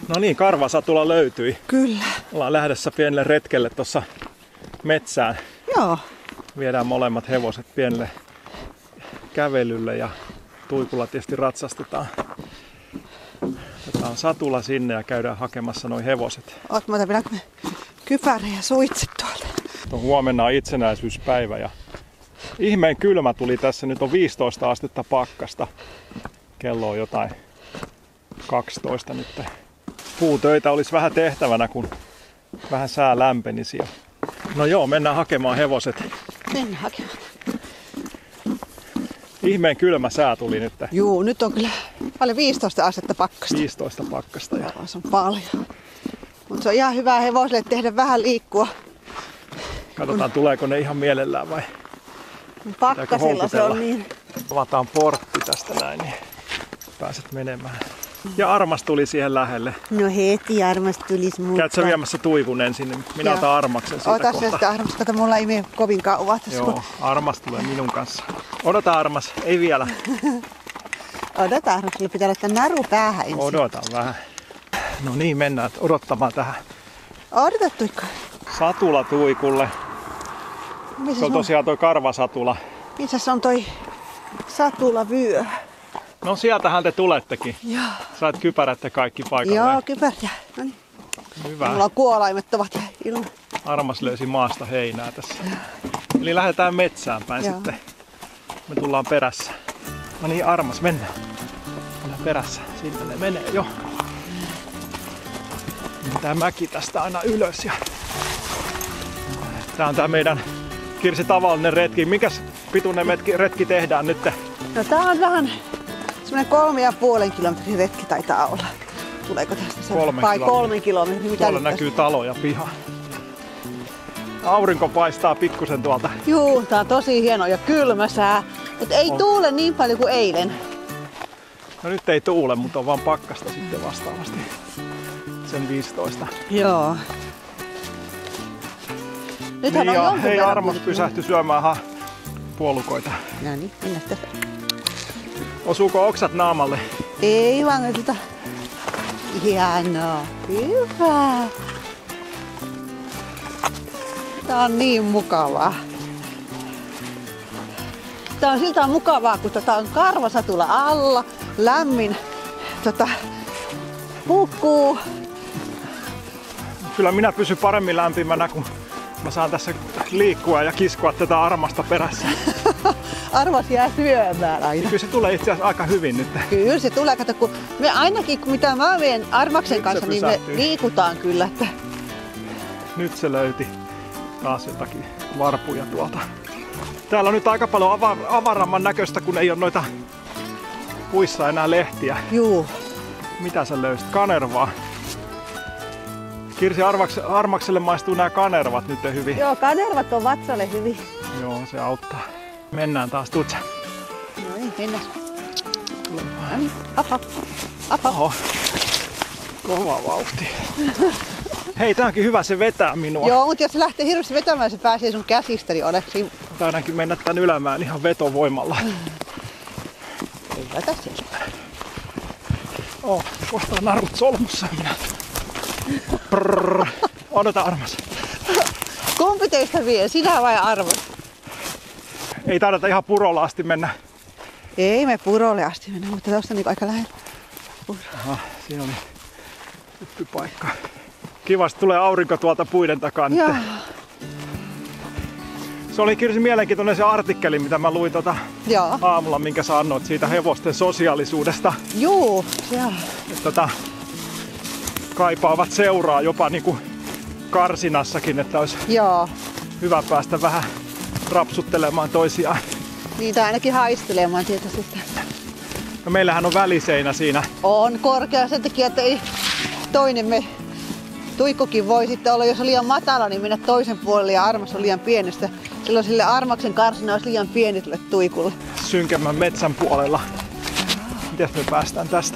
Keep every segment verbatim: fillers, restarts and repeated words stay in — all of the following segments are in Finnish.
No niin, karvasatula löytyi. Kyllä. Ollaan lähdössä pienelle retkelle tuossa metsään. Joo. Viedään molemmat hevoset pienelle kävelylle ja Tuikulla tietysti ratsastetaan. Otetaan satula sinne ja käydään hakemassa nuo hevoset. Oot mä vielä kypärä ja suitset tuolta. Huomenna on itsenäisyyspäivä ja ihmeen kylmä tuli tässä. Nyt on viisitoista astetta pakkasta. Kello on jotain kaksitoista nyt. Puutöitä olisi vähän tehtävänä, kun vähän sää lämpenisi. No joo, mennään hakemaan hevoset. Mennään hakemaan. Ihmeen kylmä sää tuli nyt. Juu, nyt on kyllä paljon viisitoista astetta pakkasta. viisitoista pakkasta. Ja... Joo, se on paljon. Mutta se on ihan hyvä hevoselle tehdä vähän liikkua. Katsotaan, kun... tuleeko ne ihan mielellään vai... Pakkasilla se on niin. Avataan portti tästä näin, niin pääset menemään. Ja Armas tuli siihen lähelle. No heti Armas tulisi mukaan. Käytkö viemässä Tuikun ensin, niin minä Joo. otan Armaksen siitä Ota kohta. sitä Armas, kato mulla ei mene kovin kauan tässä. Joo, Armas tulee minun kanssa. Odota Armas, ei vielä. Odota Armas, sulla pitää laittaa naru päähän ensin. Odotan vähän. No niin, mennään odottamaan tähän. Odota Tuikka. Satula Tuikulle. Missä Se on tosiaan toi karvasatula. Missä on toi satulavyö? No sieltähän te tulettekin. Joo. Sait kypärät ja kaikki paikalle. Joo, kypärä. No niin. Hyvä. Mulla on kuolaimet ovat ilman. Armas löysi maasta heinää tässä. Eli lähdetään metsään päin Joo. sitten. Me tullaan perässä. No niin, Armas, mennään. Mennään perässä. Siitä ne menee jo. Tää mäki tästä aina ylös. Ja... Tää on tää meidän Kirsi tavallinen retki. Mikäs pituinen metki, retki tehdään nyt? No tää on vähän semmonen kolme ja puolen kilometrin retki taitaa olla. Tuleeko tästä se? Kolme Vai kilometriä. kolmen kilometrin? Mitä Tuolla nyt näkyy talo ja piha. Aurinko paistaa pikkusen tuolta. Juu, tää on tosi hieno ja kylmä sää. Mut ei On. tuule niin paljon kuin eilen. No nyt ei tuule, mutta on vaan pakkasta sitten vastaavasti. Sen viisitoista. Joo. Nythän Niin on ja jonkun hei, verran Armas kuitenkin. pysähtyi syömään ha, puolukoita. No niin, mennä tästä. Osuuko oksat naamalle? Ei vaan tota... Hienoa. Hyvä. Tää on niin mukavaa. Tää on siltä mukavaa, kun tota on karvasatula alla, lämmin, tota, hukkuu. Kyllä minä pysyn paremmin lämpimänä, kun mä saan tässä liikkua ja kiskoa tätä Armasta perässä. Arvas jää syömään aina. Kyllä se tulee itse asiassa aika hyvin nyt. Kyllä se tulee, kato, kun me ainakin, kun mitä mä vien Armaksen Nyt se kanssa, niin me pysähtyy. liikutaan kyllä. Että... Nyt se löyti taas jotakin varpuja tuolta. Täällä on nyt aika paljon ava- avaramman näköistä, kun ei ole noita puissa enää lehtiä. Juu. Mitä sä löysit? Kanervaa. Kirsi, Armaks- Armakselle maistuu nämä kanervat nyt hyvin. Joo, kanervat on vatsalle hyvin. Joo, se auttaa. Mennään taas, tuut sä. No niin, mennään. No niin, apa, apa. Oho. Kova vauhti. Hei, tää onkin hyvä, se vetää minua. Joo, mutta jos se lähtee hirveästi vetämään, se pääsee sun käsistä, niin ole siinä. Taidankin mennä tän ylämään ihan vetovoimalla. Ei vetä sieltä. Oh, kohta on narut solmussa minä. Prrrr. Odota, Armas. Kumpi teistä vie, sinä vai Arvo? Ei taideta ihan purolla asti mennä. Ei me purolle asti mennä, mutta tuosta niin aika lähellä. Aha, siinä oli hyppypaikka. Kivasti tulee aurinko tuolta puiden takaa nyt. Joo. Se oli Kirsi mielenkiintoinen se artikkeli, mitä mä luin tota Joo. aamulla, minkä sä annoit siitä hevosten sosiaalisuudesta. Juu, joo. Että tota, kaipaavat seuraa jopa niinku karsinassakin, että olisi Joo. hyvä päästä vähän rapsuttelemaan toisiaan. Niitä ainakin haistelemaan tietysti. No meillähän on väliseinä siinä. On korkea sen takia, että ei toinen me Tuikkukin voi sitten olla, jos on liian matala, niin mennä toisen puolelle ja Armas on liian pienestä. Silloin sille Armaksen karsina olisi liian pieni tälle Tuikulle. Synkemmän metsän puolella. Miten me päästään tästä?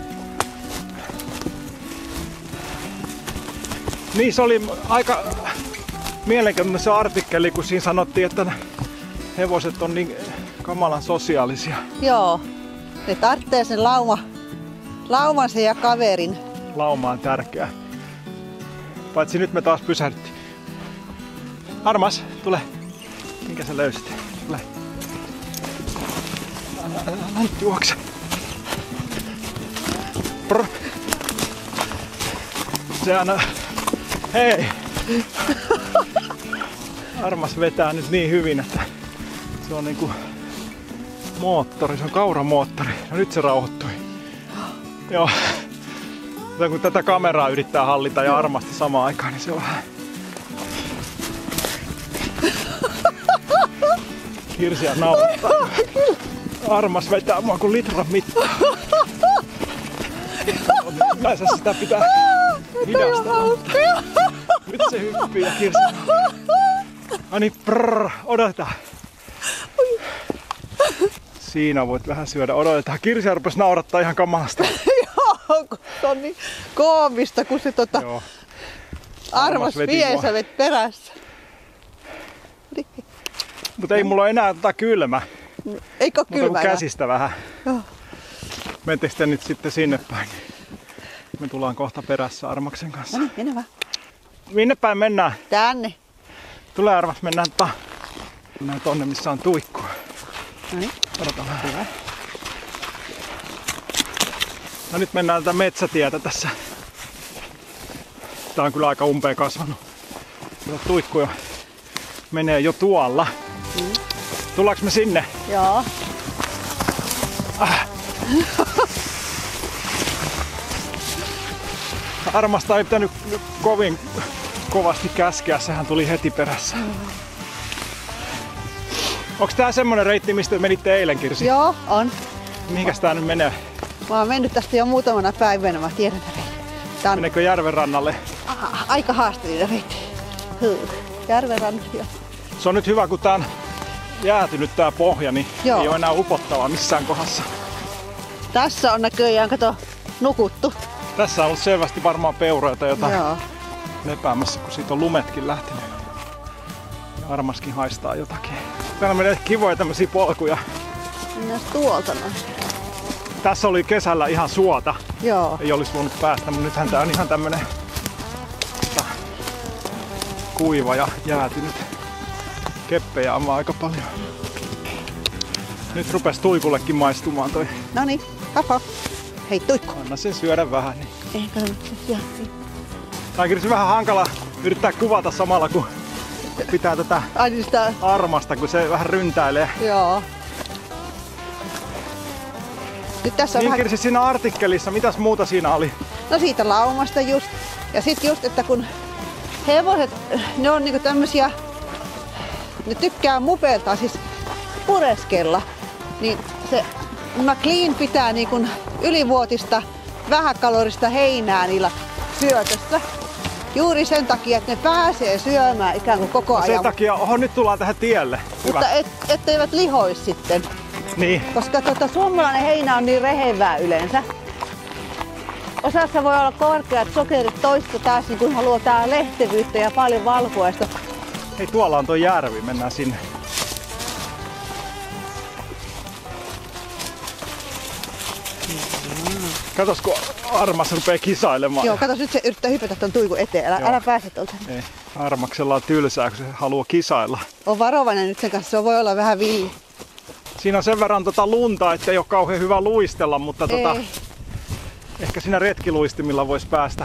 Niin, se oli aika mielenkiintoinen se artikkeli, kun siinä sanottiin, että hevoset on niin kamalan sosiaalisia. Joo, ne tarvitsee sen lauma, laumansa ja kaverin. Lauma on tärkeä. Paitsi nyt me taas pysähdyttiin. Armas, tule. Minkä sä löysit? Tule. Älä, älä, älä nyt juokse. Brr. Se aina... Hei! Armas vetää nyt niin hyvin, että se on niinku moottori, se on kauramoottori. No nyt se rauhoittui. Joo. Kun tätä kameraa yrittää hallita ja Armasta samaan aikaan, niin se on vähän... Hirsiä naurattaa. Armas vetää mua kuin litran mittaan. Yleensä sitä pitää hidastaa. Nyt se hyppii ja Kirsi. Ani prrr, odotetaan. Siinä voit vähän syödä, odotetaan. Kirsi rupesi naurattaa ihan kamalasta. Joo, kun se on niin koomista, kun se tota... Joo. Armas vie sä vet perässä. Mutta ei mulla ole enää tota kylmä. Eikö Mutta kylmä? käsistä vähän. Joo. Mentekö te nyt sitten sinne päin? Me tullaan kohta perässä Armaksen kanssa. No niin, mene vaan. Minne päin mennään? Tänne. Tule Armas, mennään, ta- mennään tonne missä on tuikkua. No niin. Odotan vähän. Hyvä. No nyt mennään tätä metsätietä tässä. Tää on kyllä aika umpeen kasvanut. Tuikku jo menee jo tuolla. Mm. Tullaanko me sinne? Joo. Ah. Armasta ei pitänyt kovin kovasti käskeä, sehän tuli heti perässä. Mm. Onks tää semmonen reitti, mistä menitte eilen, Kirsi? Joo, on. Mihinkäs tää nyt menee? Mä oon mennyt tästä jo muutamana päivänä, mä tiedän tää reitti. Tää on Meneekö järven rannalle? a- aika haasteellinen reitti. Hyy. Järven rannassa jo. Se on nyt hyvä, kun tää on jäätynyt tää pohja, niin Joo. ei oo enää upottavaa missään kohdassa. Tässä on näköjään, kato, nukuttu. Tässä on ollut selvästi varmaan peuroja tai jotain Joo. lepäämässä, kun siitä on lumetkin lähtenyt. Ja Armaskin haistaa jotakin. Täällä menee kivoja tämmösiä polkuja. Mennään tuolta noin. Tässä oli kesällä ihan suota. Joo. Ei olisi voinut päästä, mutta nythän tää on ihan tämmönen tota, kuiva ja jäätynyt. Keppejä on vaan aika paljon. Nyt rupes tuikullekin maistumaan toi. Noniin, hapa. Hei, tuikku. Anna sen syödä vähän. Niin. Ei kannata se syödä. Tää on Kirsi vähän hankala yrittää kuvata samalla kun pitää tätä Ai niin sitä... Armasta, kun se vähän ryntäilee. Joo. Nyt tässä on Niin vähän... Kirsi, siinä artikkelissa, mitäs muuta siinä oli? No siitä laumasta just. Ja sit just, että kun hevoset, ne on niinku tämmösiä, ne tykkää mupeltaa, siis pureskella, niin se McLean pitää niinku ylivuotista vähäkalorista heinää niillä syötössä. Juuri sen takia, että ne pääsee syömään ikään kuin koko No ajan. sen takia, oho, nyt tullaan tähän tielle. Hyvä. Mutta et, etteivät lihois sitten. Niin. Koska tota, suomalainen heinä on niin rehevää yleensä. Osassa voi olla korkeat sokerit, toista taas niin kun haluaa tää lehtevyyttä ja paljon valkuaista. Hei, tuolla on tuo järvi, mennään sinne. Katos, kun Armas rupeaa kisailemaan. Joo, kato nyt se yrittää hypätä ton tuikun eteen. Älä, älä pääse tuolta. Ei, Armaksella on tylsää, kun se haluaa kisailla. On varovainen nyt sen kanssa, se voi olla vähän villi. Siinä on sen verran tota lunta, ettei ole kauhean hyvä luistella, mutta tota, Ei. ehkä siinä retkiluistimilla voisi päästä.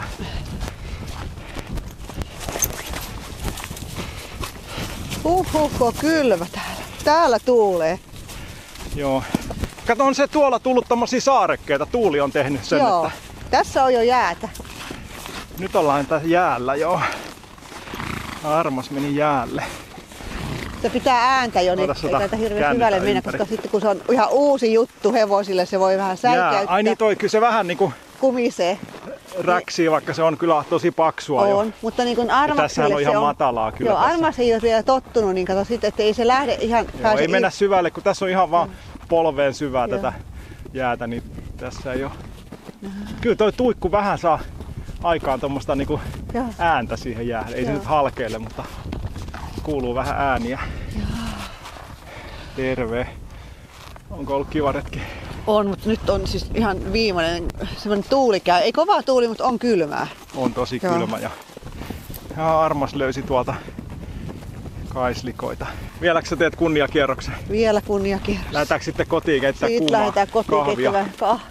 Huhhuh, kun on kylmä täällä. Täällä tuulee. Joo. Kato, on se tuolla tullut tommosia saarekkeita. Tuuli on tehnyt sen, Joo. että Tässä on jo jäätä. nyt ollaan tässä jäällä, joo. Armas meni jäälle. Se pitää ääntä jo, niin Otas ei tota tätä hirveän käännetään syvälle mennä, ympäri. koska sitten kun se on ihan uusi juttu hevosille, se voi vähän Jää. säikäyttää, Ai niin, toi kyllä se vähän niinku kumisee. räksii, vaikka se on kyllä tosi paksua jo. On, mutta niin kuin Ja tässähän Armakselle on se ihan on... matalaa kyllä Joo, tässä. Armas ei ole vielä tottunut, niin kato sitten, että ei se lähde ihan... Joo, pääse ei mennä ir- syvälle, kun tässä on ihan vaan polveen syvää Joo. tätä jäätä, niin tässä ei oo. Kyllä toi tuikku vähän saa aikaan tuommoista niinku Joo. ääntä siihen jäähän. Ei se Joo. nyt halkeile, mutta kuuluu vähän ääniä. Terve. Onko ollut kiva retki? On, mutta nyt on siis ihan viimeinen semmoinen tuuli käy. Ei kova tuuli, mutta on kylmää. On tosi Joo. kylmä ja, ja Armas löysi tuolta kaislikoita. Vieläkö sä teet kunniakierroksen? Vielä kunniakierros. Lähdetäänkö sitten kotiin keittää Siitä kuumaa lähdetään kotiin kahvia? keittämään kahvia.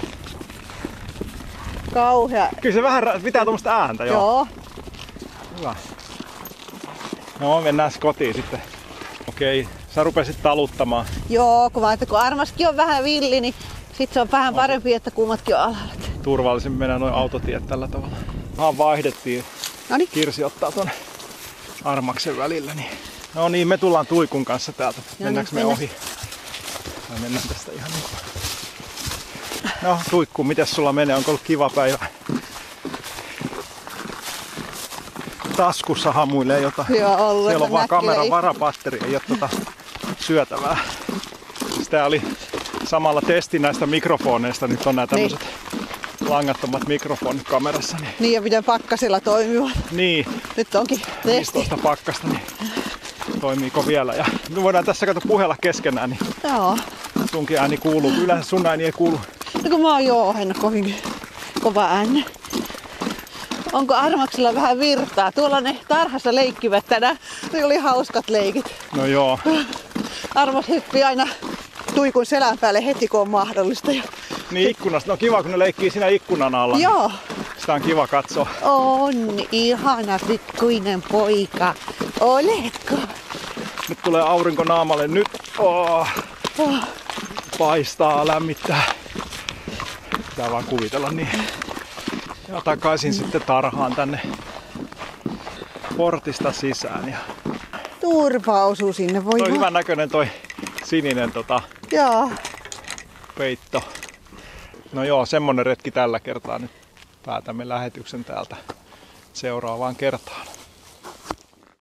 Kauhea. Kyllä se vähän pitää tuommoista ääntä, joo. Joo. Hyvä. No mennään kotiin sitten. Okei, sä rupesit taluttamaan. Joo, kun vaan, että kun Armaskin on vähän villi, niin sit se on vähän parempi, että kummatkin on alhaalla. Turvallisemmin mennään noin autotiet tällä tavalla. Vaan vaihdettiin. Noniin. Kirsi ottaa ton Armaksen välillä. Niin. No niin, me tullaan Tuikun kanssa täältä. Mennäänkö me mennään. ohi? Vai mennään tästä ihan niin kuin... No Tuikku, mites sulla menee? Onko ollut kiva päivä? Taskussa hamuilee jotain. Joo, ollut, Siellä on että vaan näkkiä kameran ei- varapatteri, ei ole tota syötävää. Sitä oli samalla testi näistä mikrofoneista. Nyt on nämä tämmöiset langattomat mikrofonit kamerassa. Niin, Niin ja miten pakkasilla toimivat. niin Nyt onkin testi. viisitoista pakkasta, niin toimiiko vielä. Ja me voidaan tässä kato puhella keskenään, niin Joo. sunkin ääni kuuluu. Yleensä sun ääni ei kuulu. No kun mä oon joo, en ole kovin kova ääni. Onko Armaksella vähän virtaa? Tuolla ne tarhassa leikkivät tänään. Ne oli hauskat leikit. No joo, Armas hyppii aina Tuikun selän päälle heti kun on mahdollista. Ja... niin ikkunasta. No kiva, kun ne leikkii siinä ikkunan alla. Joo. Sitä on kiva katsoa. On ihana pikkuinen poika. Oletko? Nyt tulee aurinko naamalle. Nyt oh, Oh. paistaa, lämmittää. Pitää vaan kuvitella niin. Ja takaisin sitten tarhaan tänne portista sisään. Ja Turpa osuu sinne. Voi toi voi. hyvän näköinen toi sininen tota, Joo. peitto. No joo, semmonen retki tällä kertaa. Nyt päätämme lähetyksen täältä seuraavaan kertaan.